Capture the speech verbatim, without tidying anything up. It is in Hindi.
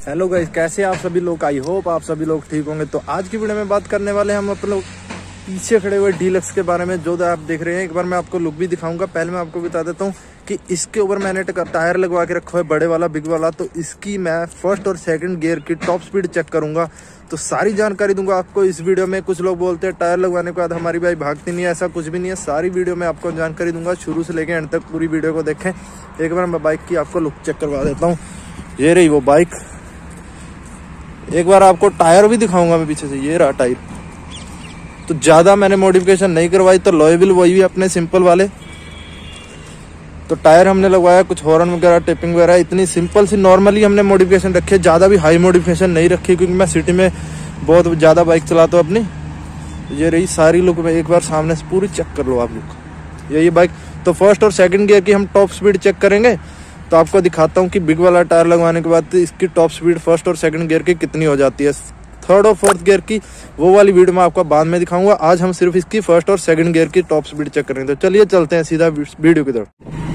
हेलो गाइस, कैसे आप सभी लोग। आई होप आप सभी लोग ठीक होंगे। तो आज की वीडियो में बात करने वाले हैं हम अपने लोग पीछे खड़े हुए डीलक्स के बारे में, जो आप देख रहे हैं। एक बार मैं आपको लुक भी दिखाऊंगा। पहले मैं आपको बता देता हूँ कि इसके ऊपर मैंने टायर लगवा के रखा है बड़े वाला, बिग वाला। तो इसकी मैं फर्स्ट और सेकंड गियर की टॉप स्पीड चेक करूंगा, तो सारी जानकारी दूंगा आपको इस वीडियो में। कुछ लोग बोलते हैं टायर लगवाने के बाद हमारी बाइक भागती नहीं है, ऐसा कुछ भी नहीं है। सारी वीडियो में आपको जानकारी दूंगा, शुरू से लेकर एंड तक पूरी वीडियो को देखें। एक बार मैं बाइक की आपको लुक चेक करवा देता हूँ। ये रही वो बाइक। एक बार आपको टायर भी दिखाऊंगा मैं पीछे से। ये रहा टायर। तो ज्यादा मैंने मॉडिफिकेशन नहीं करवाई, तो लॉयबल वही भी अपने सिंपल वाले। तो टायर हमने लगवाया, कुछ हॉर्न वगैरह टेपिंग वगैरह इतनी सिंपल सी नॉर्मली हमने मॉडिफिकेशन रखी है। ज्यादा भी हाई मॉडिफिकेशन नहीं रखी, क्योंकि मैं सिटी में बहुत ज्यादा बाइक चलाता हूँ अपनी। ये रही सारी लुक में, एक बार सामने से पूरी चेक कर लो आप लुक। यही बाइक। तो फर्स्ट और सेकंड गियर की हम टॉप स्पीड चेक करेंगे। तो आपको दिखाता हूँ कि बिग वाला टायर लगवाने के बाद इसकी टॉप स्पीड फर्स्ट और सेकंड गियर की कितनी हो जाती है। थर्ड और फोर्थ गियर की वो वाली वीडियो मैं आपको बाद में दिखाऊंगा। आज हम सिर्फ इसकी फर्स्ट और सेकंड गियर की टॉप स्पीड चेक करेंगे। तो चलिए चलते हैं सीधा वीडियो की तरफ।